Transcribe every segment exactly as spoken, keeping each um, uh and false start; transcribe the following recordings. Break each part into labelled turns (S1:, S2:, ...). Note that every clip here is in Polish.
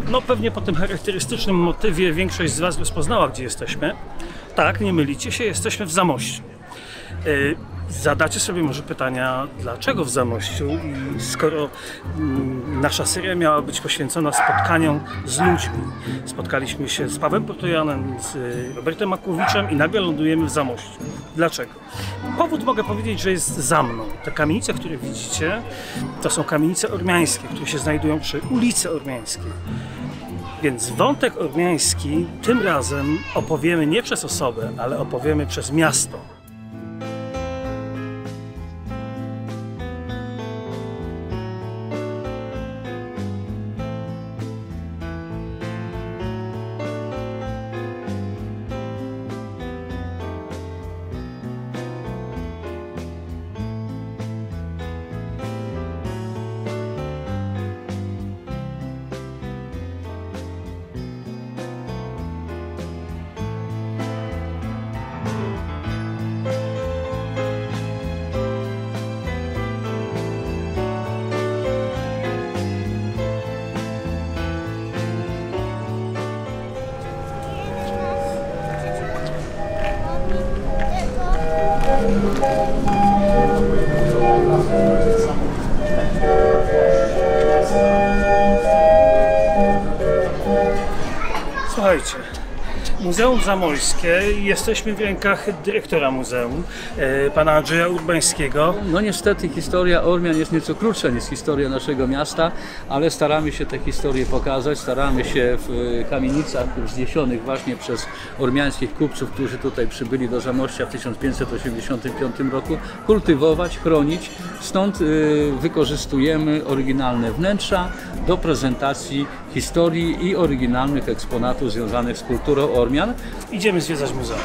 S1: No pewnie po tym charakterystycznym motywie większość z Was rozpoznała, gdzie jesteśmy. Tak, nie mylicie się, jesteśmy w Zamościu. Yy, Zadacie sobie może pytania, dlaczego w Zamościu, i skoro mm, nasza seria miała być poświęcona spotkaniom z ludźmi. Spotkaliśmy się z Pawłem Portojanem, z Robertem Makłowiczem i nagle lądujemy w Zamościu. Dlaczego? Powód mogę powiedzieć, że jest za mną. Te kamienice, które widzicie, to są kamienice ormiańskie, które się znajdują przy ulicy Ormiańskiej. Więc wątek ormiański tym razem opowiemy nie przez osobę, ale opowiemy przez miasto. Słuchajcie, Muzeum Zamojskie, jesteśmy w rękach dyrektora muzeum, pana Andrzeja Urbańskiego.
S2: No niestety historia Ormian jest nieco krótsza niż historia naszego miasta, ale staramy się tę historię pokazać, staramy się w kamienicach wzniesionych właśnie przez ormiańskich kupców, którzy tutaj przybyli do Zamościa w tysiąc pięćset osiemdziesiątym piątym roku, kultywować, chronić. Stąd y, wykorzystujemy oryginalne wnętrza do prezentacji historii i oryginalnych eksponatów związanych z kulturą Ormian.
S1: Idziemy zwiedzać muzeum.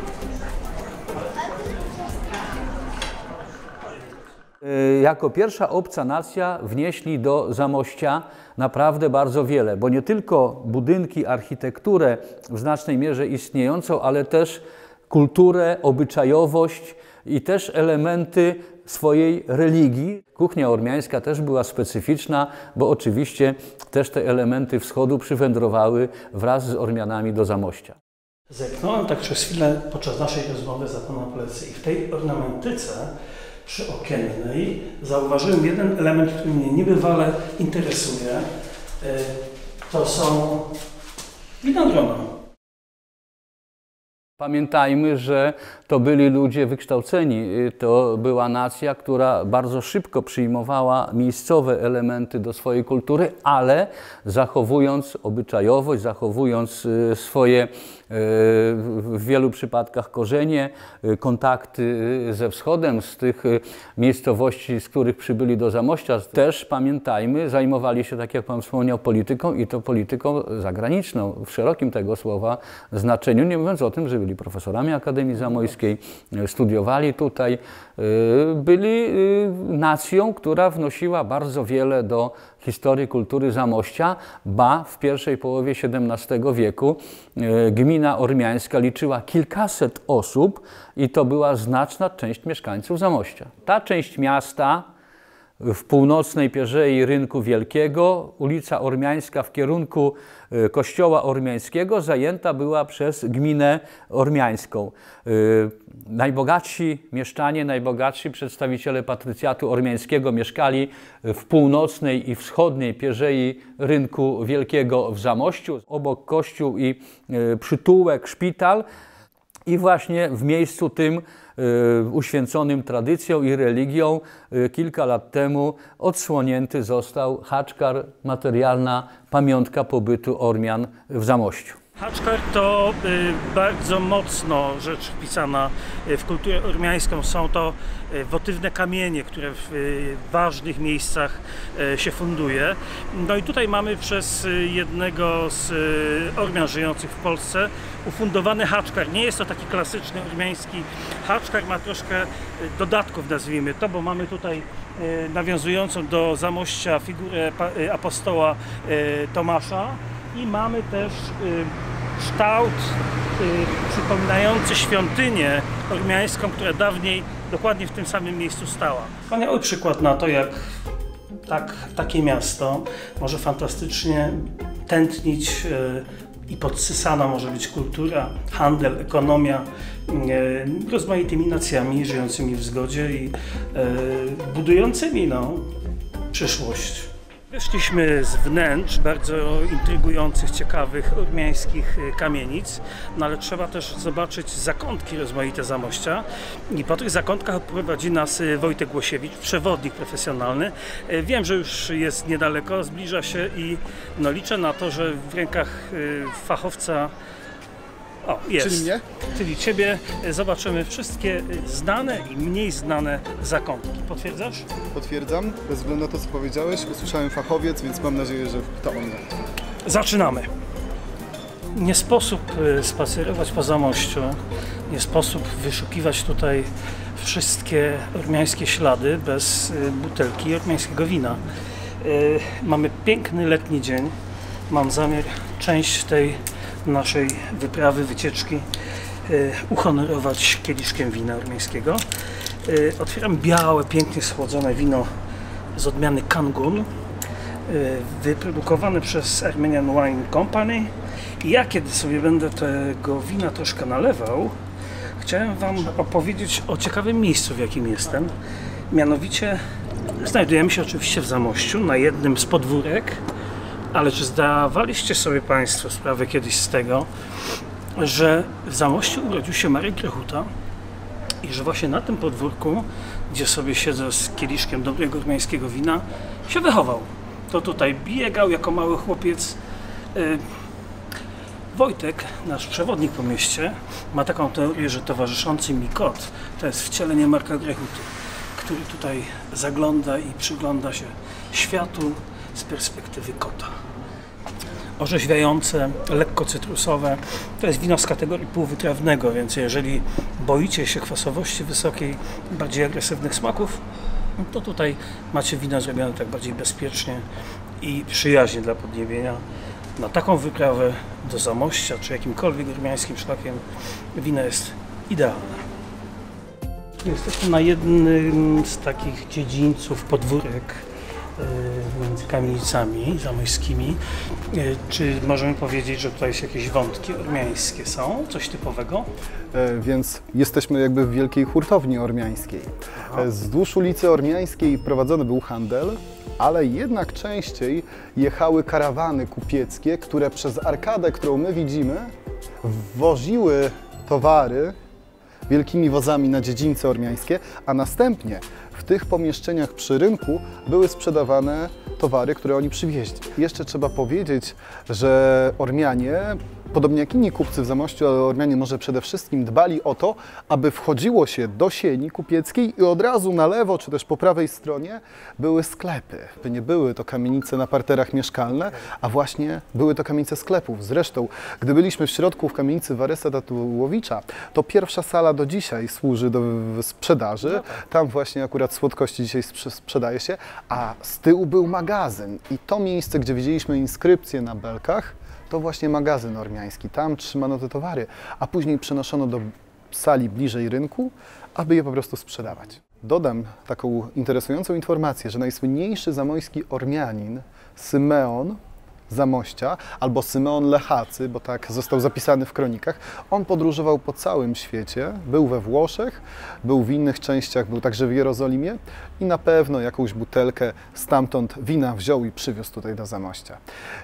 S2: Jako pierwsza obca nacja wnieśli do Zamościa naprawdę bardzo wiele, bo nie tylko budynki, architekturę w znacznej mierze istniejącą, ale też kulturę, obyczajowość i też elementy swojej religii. Kuchnia ormiańska też była specyficzna, bo oczywiście też te elementy wschodu przywędrowały wraz z Ormianami do Zamościa.
S1: Zerknąłem tak przez chwilę podczas naszej rozmowy za Pana plecy i w tej ornamentyce przyokiennej zauważyłem jeden element, który mnie niebywale interesuje. To są winogrona.
S2: Pamiętajmy, że to byli ludzie wykształceni. To była nacja, która bardzo szybko przyjmowała miejscowe elementy do swojej kultury, ale zachowując obyczajowość, zachowując swoje w wielu przypadkach korzenie, kontakty ze wschodem, z tych miejscowości, z których przybyli do Zamościa. Też pamiętajmy, zajmowali się, tak jak Pan wspomniał, polityką i to polityką zagraniczną, w szerokim tego słowa znaczeniu, nie mówiąc o tym, że byli profesorami Akademii Zamojskiej, studiowali tutaj, byli nacją, która wnosiła bardzo wiele do historii kultury Zamościa, ba w pierwszej połowie siedemnastego wieku gmina ormiańska liczyła kilkaset osób i to była znaczna część mieszkańców Zamościa. Ta część miasta w północnej pierzei Rynku Wielkiego, ulica Ormiańska w kierunku kościoła ormiańskiego zajęta była przez gminę ormiańską. Najbogatsi mieszczanie, najbogatsi przedstawiciele patrycjatu ormiańskiego mieszkali w północnej i wschodniej pierzei Rynku Wielkiego w Zamościu. Obok kościół i przytułek, szpital. I właśnie w miejscu tym y, uświęconym tradycją i religią y, kilka lat temu odsłonięty został haczkar, materialna pamiątka pobytu Ormian w Zamościu.
S1: Haczkar to y, bardzo mocno rzecz wpisana w kulturę ormiańską. Są to y, wotywne kamienie, które w y, ważnych miejscach y, się funduje. No i tutaj mamy przez y, jednego z y, Ormian żyjących w Polsce ufundowany haczkar. Nie jest to taki klasyczny ormiański haczkar, ma troszkę y, dodatków, nazwijmy to, bo mamy tutaj y, nawiązującą do Zamościa figurę y, apostoła y, Tomasza. I mamy też y, kształt y, przypominający świątynię ormiańską, która dawniej dokładnie w tym samym miejscu stała. Wspaniały przykład na to, jak tak, takie miasto może fantastycznie tętnić i podsysana może być kultura, handel, ekonomia rozmaitymi nacjami żyjącymi w zgodzie i budującymi no, przyszłość. Weszliśmy z wnętrz bardzo intrygujących, ciekawych ormiańskich kamienic, no ale trzeba też zobaczyć zakątki rozmaite Zamościa i po tych zakątkach prowadzi nas Wojtek Łosiewicz, przewodnik profesjonalny. Wiem, że już jest niedaleko, zbliża się i no, liczę na to, że w rękach fachowca o, jest.
S3: Czyli mnie?
S1: Czyli Ciebie zobaczymy wszystkie znane i mniej znane zakątki. Potwierdzasz?
S3: Potwierdzam. Bez względu na to, co powiedziałeś, usłyszałem fachowiec, więc mam nadzieję, że to on.
S1: Zaczynamy. Nie sposób spacerować po Zamościu, nie sposób wyszukiwać tutaj wszystkie ormiańskie ślady bez butelki ormiańskiego wina. Mamy piękny letni dzień. Mam zamiar część tej naszej wyprawy, wycieczki uhonorować kieliszkiem wina ormiańskiego. Otwieram białe, pięknie schłodzone wino z odmiany Kangun, wyprodukowane przez Armenian Wine Company. I ja, kiedy sobie będę tego wina troszkę nalewał, chciałem Wam opowiedzieć o ciekawym miejscu, w jakim jestem. Mianowicie znajdujemy się oczywiście w Zamościu, na jednym z podwórek. Ale czy zdawaliście sobie Państwo sprawę kiedyś z tego, że w Zamościu urodził się Marek Grechuta i że właśnie na tym podwórku, gdzie sobie siedzę z kieliszkiem dobrego ormiańskiego wina, się wychował. To tutaj biegał jako mały chłopiec. Wojtek, nasz przewodnik po mieście, ma taką teorię, że towarzyszący mi kot to jest wcielenie Marka Grechuty, który tutaj zagląda i przygląda się światu z perspektywy kota. Orzeźwiające, lekko cytrusowe. To jest wino z kategorii półwytrawnego, więc jeżeli boicie się kwasowości wysokiej, bardziej agresywnych smaków, to tutaj macie wino zrobione tak bardziej bezpiecznie i przyjaźnie dla podniebienia. Na taką wyprawę do Zamościa, czy jakimkolwiek ormiańskim szlakiem, wino jest idealne. Jesteśmy na jednym z takich dziedzińców, podwórek między kamienicami zamojskimi. Czy możemy powiedzieć, że tutaj jakieś wątki ormiańskie są? Coś typowego?
S3: E, więc jesteśmy jakby w wielkiej hurtowni ormiańskiej. E, wzdłuż ulicy Ormiańskiej prowadzony był handel, ale jednak częściej jechały karawany kupieckie, które przez arkadę, którą my widzimy, woziły towary wielkimi wozami na dziedzińce ormiańskie, a następnie w tych pomieszczeniach przy rynku były sprzedawane towary, które oni przywieźli. Jeszcze trzeba powiedzieć, że Ormianie, podobnie jak inni kupcy w Zamościu, ale Ormianie może przede wszystkim dbali o to, aby wchodziło się do sieni kupieckiej i od razu na lewo, czy też po prawej stronie były sklepy. Nie były to kamienice na parterach mieszkalne, a właśnie były to kamienice sklepów. Zresztą, gdy byliśmy w środku w kamienicy Waresa Tatułowicza, to pierwsza sala do dzisiaj służy do sprzedaży. Tam właśnie akurat słodkości dzisiaj sprzedaje się, a z tyłu był magazyn. I to miejsce, gdzie widzieliśmy inskrypcje na belkach, to właśnie magazyn ormiański. Tam trzymano te towary, a później przenoszono do sali bliżej rynku, aby je po prostu sprzedawać. Dodam taką interesującą informację, że najsłynniejszy zamojski Ormianin, Symeon Zamościa, albo Symeon Lechacy, bo tak został zapisany w kronikach, on podróżował po całym świecie, był we Włoszech, był w innych częściach, był także w Jerozolimie i na pewno jakąś butelkę stamtąd wina wziął i przywiózł tutaj do Zamościa.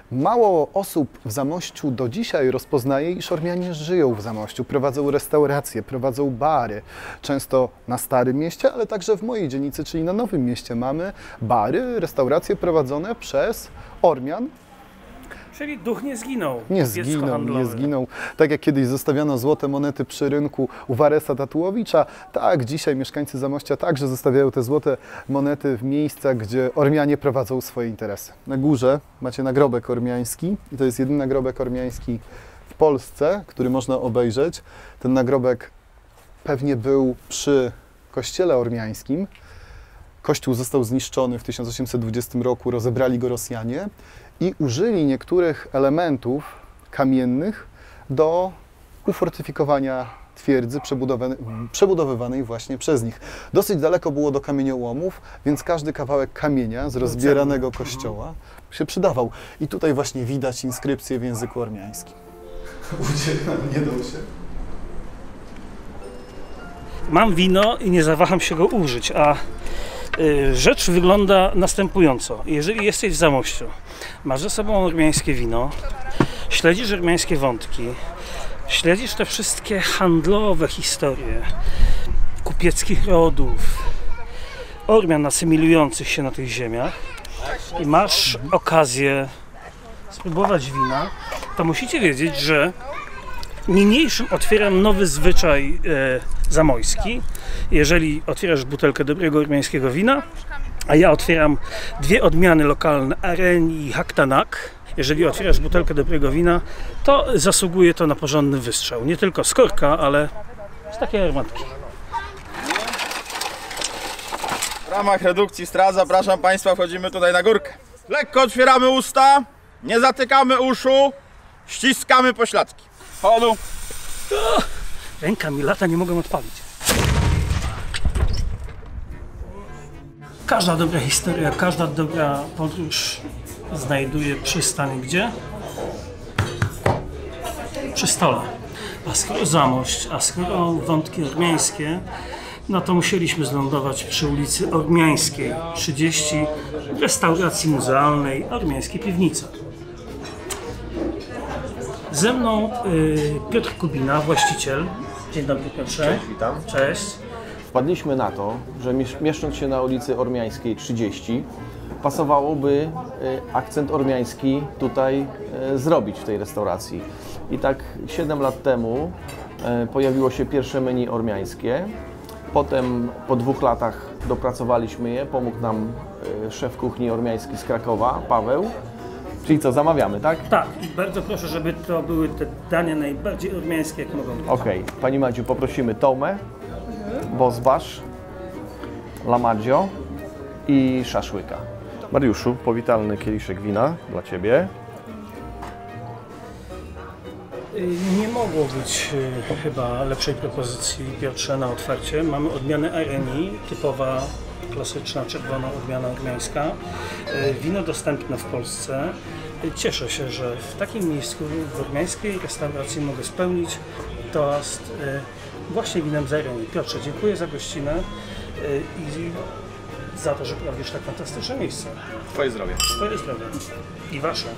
S3: Mało osób w Zamościu do dzisiaj rozpoznaje, iż Ormianie żyją w Zamościu, prowadzą restauracje, prowadzą bary, często na Starym Mieście, ale także w mojej dzielnicy, czyli na Nowym Mieście mamy bary, restauracje prowadzone przez Ormian.
S1: Czyli duch nie zginął.
S3: Nie zginął, nie zginął. Tak jak kiedyś zostawiano złote monety przy rynku u Waresa Tatułowicza, tak dzisiaj mieszkańcy Zamościa także zostawiają te złote monety w miejscach, gdzie Ormianie prowadzą swoje interesy. Na górze macie nagrobek ormiański i to jest jedyny nagrobek ormiański w Polsce, który można obejrzeć. Ten nagrobek pewnie był przy kościele ormiańskim. Kościół został zniszczony w tysiąc osiemset dwudziestym roku, rozebrali go Rosjanie i użyli niektórych elementów kamiennych do ufortyfikowania twierdzy przebudowywanej właśnie przez nich. Dosyć daleko było do kamieniołomów, więc każdy kawałek kamienia z rozbieranego kościoła się przydawał. I tutaj właśnie widać inskrypcję w języku ormiańskim. Nie dał się.
S1: Mam wino i nie zawaham się go użyć, a y, rzecz wygląda następująco. Jeżeli jesteś w Zamościu, masz ze sobą ormiańskie wino, śledzisz ormiańskie wątki, śledzisz te wszystkie handlowe historie kupieckich rodów, Ormian asymilujących się na tych ziemiach i masz okazję spróbować wina, to musicie wiedzieć, że niniejszym otwieram nowy zwyczaj e, zamojski. Jeżeli otwierasz butelkę dobrego ormiańskiego wina, a ja otwieram dwie odmiany lokalne, Areni i Haktanak. Jeżeli otwierasz butelkę dobrego wina, to zasługuje to na porządny wystrzał. Nie tylko z korka, ale z takiej armatki.
S4: W ramach redukcji strat zapraszam Państwa, wchodzimy tutaj na górkę. Lekko otwieramy usta, nie zatykamy uszu, ściskamy pośladki. Chodu.
S1: Ręka mi lata, nie mogę odpalić. Każda dobra historia, każda dobra podróż znajduje przystań gdzie? Przy stole. A skoro Zamość, a skoro wątki ormiańskie, no to musieliśmy zlądować przy ulicy Ormiańskiej trzydzieści w restauracji muzealnej Ormiańskiej Piwnica. Ze mną y, Piotr Kubina, właściciel. Dzień dobry, Piotrze.
S5: Cześć, witam.
S1: Cześć.
S5: Wpadliśmy na to, że mieszcząc się na ulicy Ormiańskiej trzydzieści, pasowałoby y, akcent ormiański tutaj y, zrobić w tej restauracji. I tak siedem lat temu y, pojawiło się pierwsze menu ormiańskie. Potem po dwóch latach dopracowaliśmy je, pomógł nam y, szef kuchni ormiański z Krakowa, Paweł. Czyli co, zamawiamy, tak?
S1: Tak, i bardzo proszę, żeby to były te dania najbardziej ormiańskie, jak mogą być.
S5: Okej, okay. Pani Madziu, poprosimy tomę, bozbasz, lamadzio i szaszłyka. Mariuszu, powitalny kieliszek wina dla Ciebie.
S1: Nie mogło być y, chyba lepszej propozycji, Piotrze, na otwarcie. Mamy odmianę Areni, typowa, klasyczna, czerwona odmiana ormiańska. Y, wino dostępne w Polsce. Y, cieszę się, że w takim miejscu, w ormiańskiej restauracji mogę spełnić toast y, właśnie winem z Areni. Piotrze, dziękuję za gościnę y, i za to, że prowadzisz tak fantastyczne miejsce.
S5: Twoje zdrowie.
S1: Twoje zdrowie. I wasze.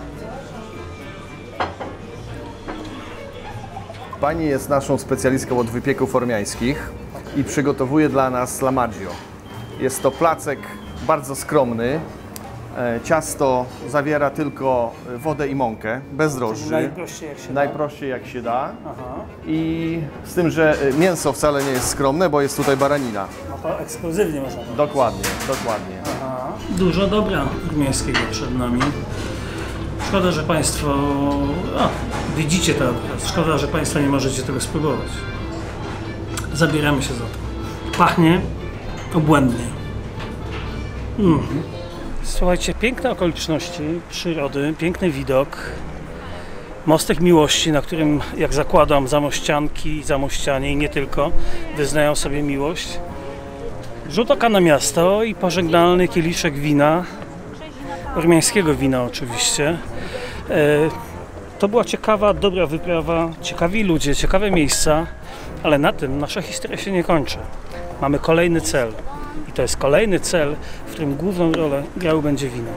S5: Pani jest naszą specjalistką od wypieków ormiańskich i przygotowuje dla nas lamadzio. Jest to placek bardzo skromny. Ciasto zawiera tylko wodę i mąkę, bez drożdży.
S1: Najprościej jak się
S5: Najprościej jak się da.
S1: Aha.
S5: I z tym, że mięso wcale nie jest skromne, bo jest tutaj baranina.
S1: No to ekskluzywnie można powiedzieć.
S5: Dokładnie, dokładnie.
S1: Aha. Dużo dobra ormiańskiego przed nami. Szkoda, że Państwo o, widzicie to obraz. Szkoda, że Państwo nie możecie tego spróbować. Zabieramy się za to. Pachnie obłędnie. Mm. Słuchajcie, piękne okoliczności przyrody, piękny widok. Mostek miłości, na którym, jak zakładam, zamościanki i zamościanie i nie tylko, wyznają sobie miłość. Rzut oka na miasto i pożegnalny kieliszek wina. Ormiańskiego wina oczywiście. To była ciekawa, dobra wyprawa, ciekawi ludzie, ciekawe miejsca, ale na tym nasza historia się nie kończy. Mamy kolejny cel i to jest kolejny cel, w którym główną rolę grało będzie wino.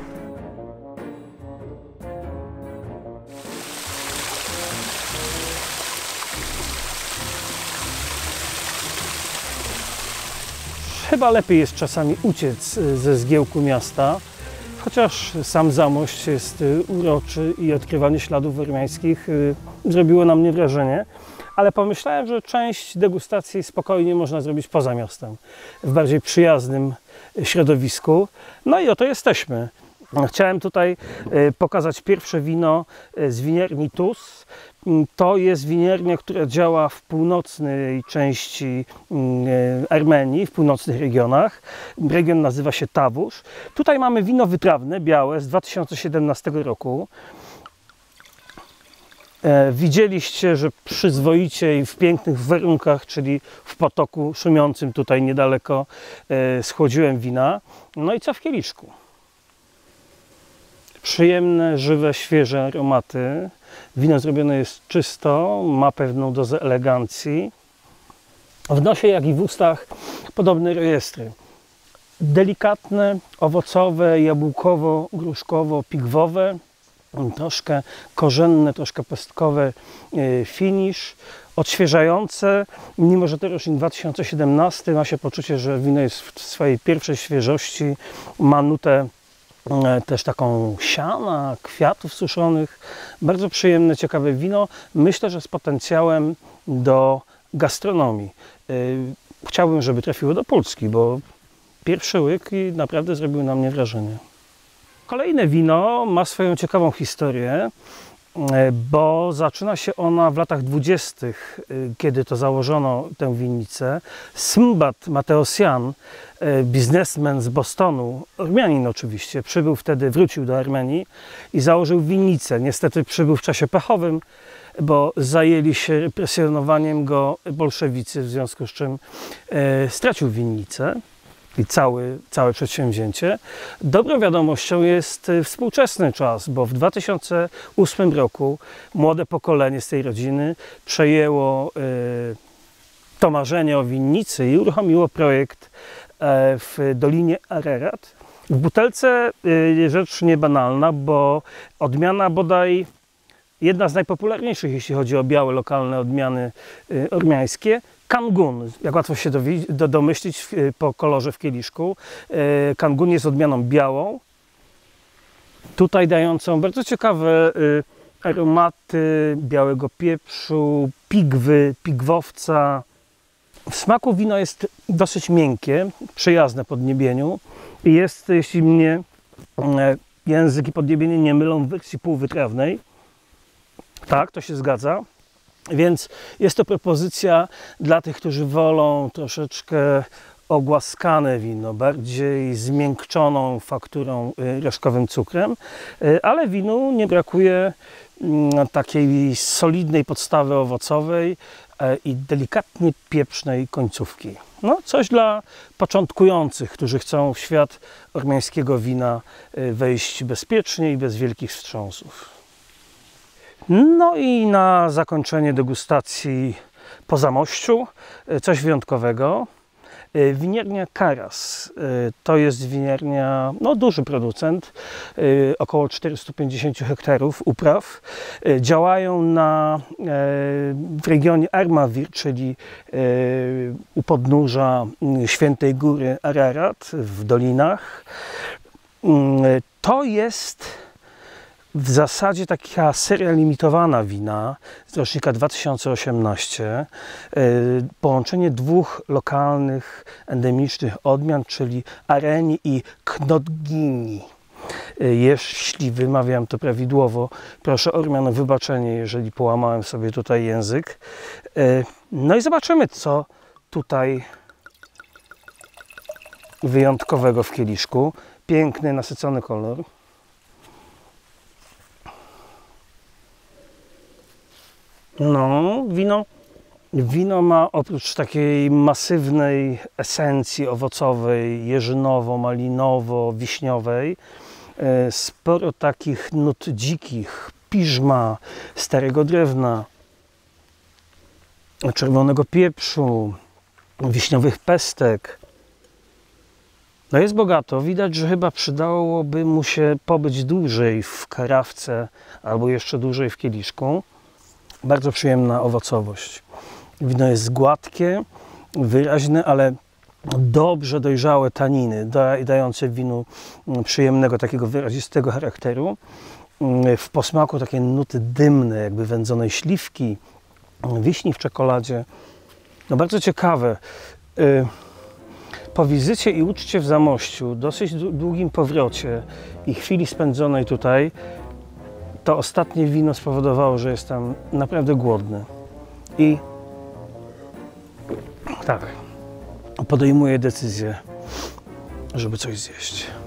S1: Chyba lepiej jest czasami uciec ze zgiełku miasta, chociaż sam Zamość jest uroczy i odkrywanie śladów ormiańskich zrobiło na mnie wrażenie, ale pomyślałem, że część degustacji spokojnie można zrobić poza miastem, w bardziej przyjaznym środowisku. No i oto jesteśmy. Chciałem tutaj pokazać pierwsze wino z winiarni Tus. To jest winiernia, która działa w północnej części Armenii, w północnych regionach. Region nazywa się Tavush. Tutaj mamy wino wytrawne, białe, z dwa tysiące siedemnastego roku. E, widzieliście, że przyzwoicie i w pięknych warunkach, czyli w potoku szumiącym tutaj niedaleko, e, schłodziłem wina. No i co w kieliszku? Przyjemne, żywe, świeże aromaty. Wino zrobione jest czysto, ma pewną dozę elegancji. W nosie, jak i w ustach podobne rejestry. Delikatne, owocowe, jabłkowo-gruszkowo-pigwowe, troszkę korzenne, troszkę pestkowe finish, odświeżające. Mimo że to rocznik dwa tysiące siedemnasty, ma się poczucie, że wino jest w swojej pierwszej świeżości, ma nutę też taką siana, kwiatów suszonych. Bardzo przyjemne, ciekawe wino. Myślę, że z potencjałem do gastronomii. Chciałbym, żeby trafiło do Polski, bo pierwszy łyk i naprawdę zrobił na mnie wrażenie. Kolejne wino ma swoją ciekawą historię, bo zaczyna się ona w latach dwudziestych, kiedy to założono tę winnicę. Smbad Mateosyan, biznesmen z Bostonu, Ormianin oczywiście, przybył wtedy, wrócił do Armenii i założył winnicę. Niestety przybył w czasie pechowym, bo zajęli się represjonowaniem go bolszewicy, w związku z czym e, stracił winnicę i cały, całe przedsięwzięcie. Dobrą wiadomością jest współczesny czas, bo w dwa tysiące ósmym roku młode pokolenie z tej rodziny przejęło e, to marzenie o winnicy i uruchomiło projekt e, w Dolinie Ararat. W butelce e, rzecz niebanalna, bo odmiana bodaj jedna z najpopularniejszych, jeśli chodzi o białe, lokalne odmiany y, ormiańskie. Kangun, jak łatwo się do, domyślić y, po kolorze w kieliszku. Y, Kangun jest odmianą białą, tutaj dającą bardzo ciekawe y, aromaty białego pieprzu, pigwy, pigwowca. W smaku wino jest dosyć miękkie, przyjazne podniebieniu i jest, jeśli mnie y, język i podniebienie nie mylą, w wersji półwytrawnej. Tak, to się zgadza. Więc jest to propozycja dla tych, którzy wolą troszeczkę ogłaskane wino, bardziej zmiękczoną fakturą, resztkowym cukrem, ale winu nie brakuje takiej solidnej podstawy owocowej i delikatnie pieprznej końcówki. No, coś dla początkujących, którzy chcą w świat ormiańskiego wina wejść bezpiecznie i bez wielkich wstrząsów. No i na zakończenie degustacji po Zamościu coś wyjątkowego. Winiarnia Karas. To jest winiarnia, no duży producent, około czterysta pięćdziesiąt hektarów upraw. Działają na, w regionie Armavir, czyli u podnóża Świętej Góry Ararat w dolinach. To jest w zasadzie taka seria limitowana wina z rocznika dwa tysiące osiemnastego. Połączenie dwóch lokalnych, endemicznych odmian, czyli Areni i Knotgini. Jeśli wymawiam to prawidłowo, proszę Ormian o wybaczenie, jeżeli połamałem sobie tutaj język. No i zobaczymy, co tutaj wyjątkowego w kieliszku. Piękny, nasycony kolor. No, wino, wino ma oprócz takiej masywnej esencji owocowej, jeżynowo-malinowo-wiśniowej, sporo takich nut dzikich, piżma, starego drewna, czerwonego pieprzu, wiśniowych pestek. No jest bogato. Widać, że chyba przydałoby mu się pobyć dłużej w karawce albo jeszcze dłużej w kieliszku. Bardzo przyjemna owocowość. Wino jest gładkie, wyraźne, ale dobrze dojrzałe taniny, dające winu przyjemnego, takiego wyrazistego charakteru. W posmaku takie nuty dymne, jakby wędzonej śliwki, wiśni w czekoladzie. No bardzo ciekawe. Po wizycie i uczcie w Zamościu, dosyć długim powrocie i chwili spędzonej tutaj, to ostatnie wino spowodowało, że jestem naprawdę głodny. I tak, podejmuję decyzję, żeby coś zjeść.